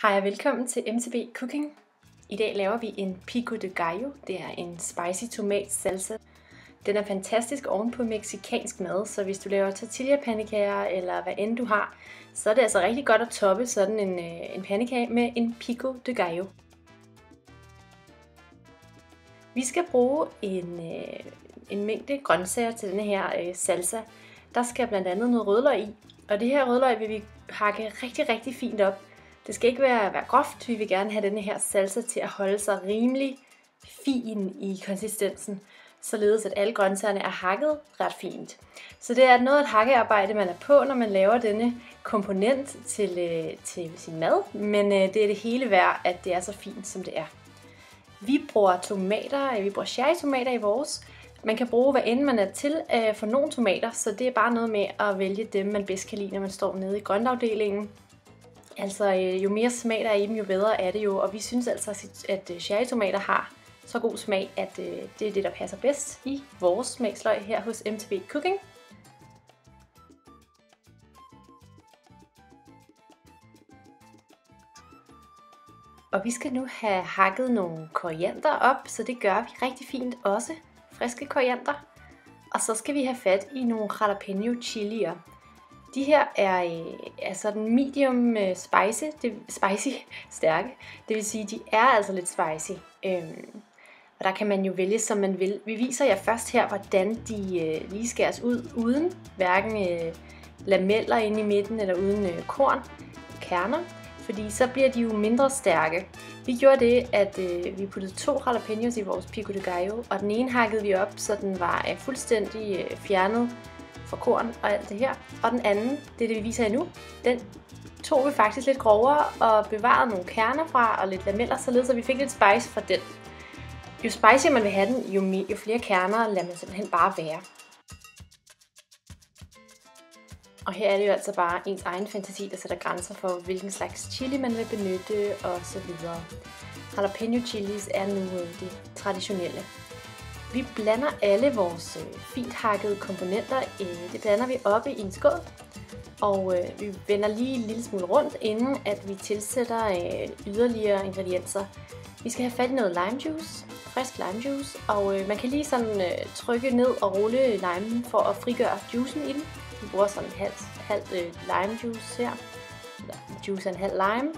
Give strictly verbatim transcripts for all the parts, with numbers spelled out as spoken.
Hej og velkommen til M T B Cooking. I dag laver vi en pico de gallo. Det er en spicy tomat salsa. Den er fantastisk ovenpå mexicansk mad, så hvis du laver tortilla-pandekager eller hvad end du har, så er det altså rigtig godt at toppe sådan en, en pandekage med en pico de gallo. Vi skal bruge en, en mængde grøntsager til denne her salsa. Der skal blandt andet noget rødløg i, og det her rødløg vil vi hakke rigtig, rigtig fint op. Det skal ikke være, være groft, vi vil gerne have denne her salsa til at holde sig rimelig fin i konsistensen, således at alle grøntsagerne er hakket ret fint. Så det er noget af et hakkearbejde, man er på, når man laver denne komponent til, til sin mad, men det er det hele værd, at det er så fint, som det er. Vi bruger tomater, vi bruger cherrytomater i vores. Man kan bruge, hvad end man er til for nogle tomater, så det er bare noget med at vælge dem, man bedst kan lide, når man står nede i grøntafdelingen. Altså jo mere smag der er i dem, jo bedre er det jo, og vi synes altså, at cherrytomater har så god smag, at det er det, der passer bedst i vores smagsløg her hos M T B Cooking. Og vi skal nu have hakket nogle koriander op, så det gør vi rigtig fint også, friske koriander. Og så skal vi have fat i nogle jalapeno chilier. De her er, er sådan medium spicy, det, spicy stærke, det vil sige, de er altså lidt spicy. Øhm, og der kan man jo vælge, som man vil. Vi viser jer først her, hvordan de øh, lige skæres ud, uden hverken øh, lameller inde i midten eller uden øh, korn, kerner, fordi så bliver de jo mindre stærke. Vi gjorde det, at øh, vi puttede to jalapenos i vores pico de gallo, og den ene hakkede vi op, så den var øh, fuldstændig øh, fjernet for korn og alt det her. Og den anden, det er det vi viser jer nu, den tog vi faktisk lidt grovere og bevarede nogle kerner fra og lidt lameller, således at vi fik lidt spice fra den. Jo spicy man vil have den, jo, mere, jo flere kerner lader man simpelthen bare være. Og her er det jo altså bare ens egen fantasi, der sætter grænser for, hvilken slags chili man vil benytte og så videre. Jalapeno chilis er nu det traditionelle. Vi blander alle vores fint hakkede komponenter, det blander vi oppe i en skål, og vi vender lige en lille smule rundt, inden at vi tilsætter yderligere ingredienser. Vi skal have fat i noget lime juice, frisk lime juice, og man kan lige sådan trykke ned og rulle limen for at frigøre juicen i den. Vi bruger sådan en halv, halv lime juice her, juice er en halv lime.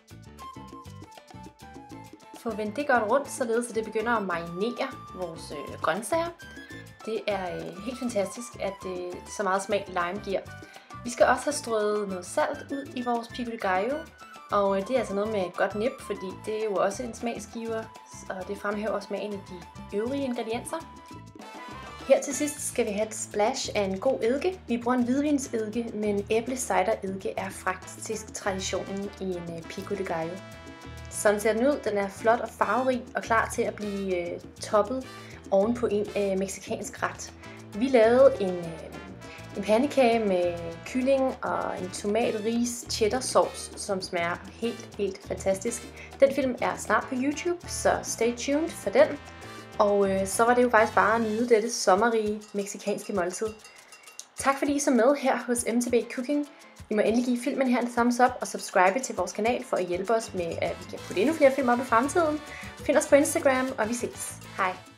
Få vendt det godt rundt, således at det begynder at marinere vores øh, grøntsager. Det er øh, helt fantastisk, at øh, så meget smag lime giver. Vi skal også have strøget noget salt ud i vores pico de gallo, og øh, det er altså noget med et godt nip, fordi det er jo også en smagsgiver, og det fremhæver smagen i de øvrige ingredienser. Her til sidst skal vi have et splash af en god eddike. Vi bruger en hvidvinseddike, men æble cider eddike er faktisk traditionen i en øh, pico de gallo. Sådan ser den ud. Den er flot og farverig og klar til at blive øh, toppet oven på en øh, mexicansk ret. Vi lavede en, øh, en pandekage med kylling og en tomat, ris, cheddar sauce, som smager helt, helt fantastisk. Den film er snart på YouTube, så stay tuned for den. Og øh, så var det jo faktisk bare at nyde dette sommerrige mexicanske måltid. Tak fordi I så med her hos M T B Cooking. I må endelig give filmen her en thumbs up og subscribe til vores kanal for at hjælpe os med, at vi kan putte endnu flere film op i fremtiden. Find os på Instagram, og vi ses. Hej!